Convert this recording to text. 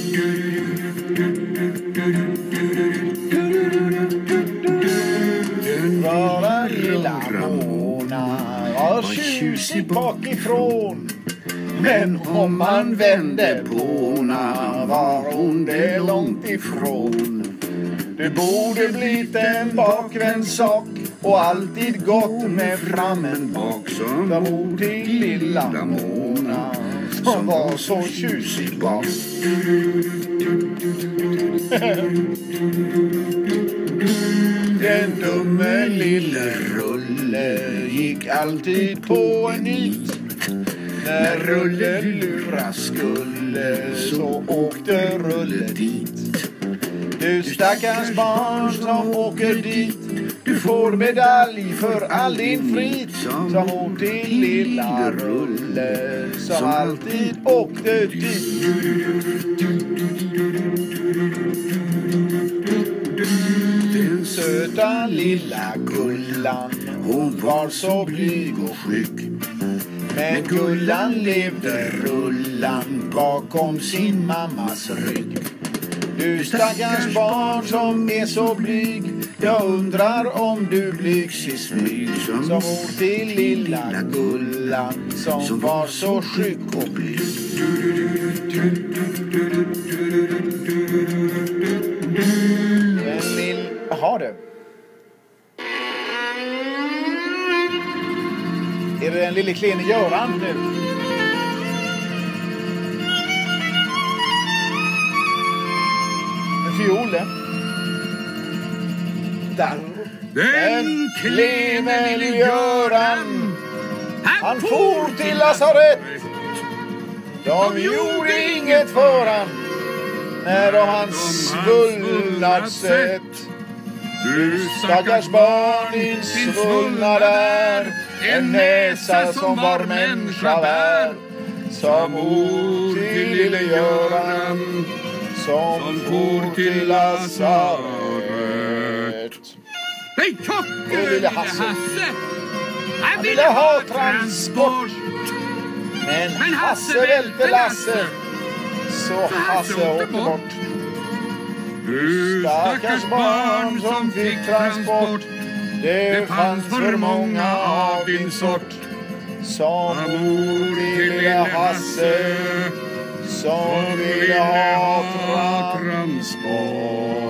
Var lilla Mona var tjusig bakifrån. Men om man vände på henne var hon det långt ifrån. Det borde blivit en bakvänd sak och alltid gått med fram en bak som mor till lilla Mona som var så tjusig bak. Den dumme lille Rulle gick alltid på en nit. När Rulle lura skulle så åkte Rulle dit. Du stackars barn som åker dit, du får medalj för all din frit. Som åt till lilla Rulle som alltid åkte dit. Den söta lilla Gullan, hon var så blyg och skygg. Men Gullan levde Rullan bakom sin mammas rygg. Du stackars barn som är så blyg, jag undrar om du blygs i smyg. Som mor till lilla Gullan som var så skygg och blyg. Jaha du. Är det den lille klene Göran nu? En fiol. Den klene lille Göran, han for till lasarett. De gjorde inget för han när de hans svullnad sett. Du stackars barn, din svullnad är en näsa som var människa värd. Som mor till lille Göran som for till lasarett. Hej Tjocke, lille Hasse! Han ville ha transport. Men Hasse välte Lasse, så Hasse åkte bort. Du stackars barn som fick transport, det fanns för många av din sort. Som mor till lille Hasse som ville ha transport.